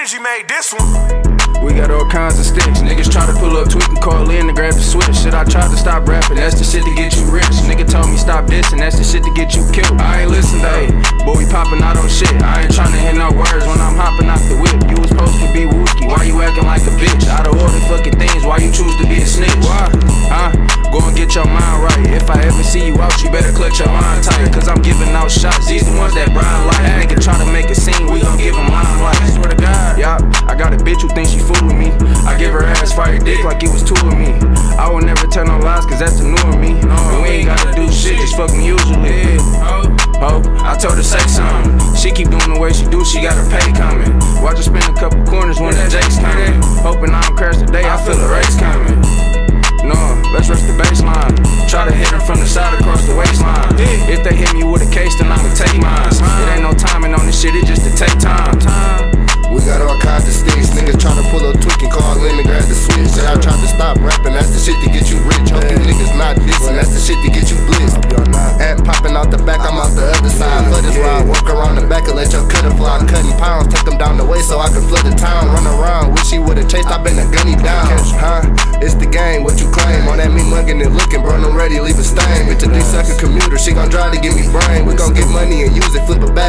Energy made this one. We got all kinds of sticks. Niggas try to pull up, tweet and call in to grab the switch. Shit, I tried to stop rapping, that's the shit to get you rich. Nigga told me stop this, and that's the shit to get you killed. I ain't listen though, boy, we popping out on shit. I ain't tryna hear no words when I'm hopping out the whip. You was supposed to be wooski, why you acting like a bitch? Out of all the fucking things, why you choose to be a snitch? Why? Huh? Go and get your mind right. If I ever see you out, you better clutch your mind tight. Cause I'm giving out shots, these the ones that Brian like. Nigga try to make a scene, we gon' give him limelight. I swear to God, yeah, I got a bitch who thinks she fooling me. I give her ass fire dick like it was two of me. I will never tell no lies cause that's the new of me. And we ain't gotta do shit, just fuck me usually. Oh, I told her say something. She keep doing the way she do, she got her pay coming. Watch her spin a couple corners when the Jake's coming. Hoping I don't crash today, I feel a race coming. No, let's rush the baseline. Try to hit her from the side across the waistline. If they hit me with a case, then I'ma take mine. It ain't no timing on this shit, it just to take time. We got all kinds of sticks. Niggas try to pull up, tweak and call in and grab the switch. Say I tried to stop rapping, that's the shit to get you rich. Hope you niggas not dissing, that's the shit to get you blitzed. Ant popping out the back, I'm out the other side. Flood is why I walk around the back and let your cutter fly. Cutting pounds, take them down the way so I can flood the town. Run around, wish he would've chased, I been a gunny down. Huh? It's the game, what you claim? On that me mugging and looking, bro, I'm ready, leave a stain. Bitch a D-sucker commuter, she gon' try to give me brain. We gon' get money and use it, flip it back.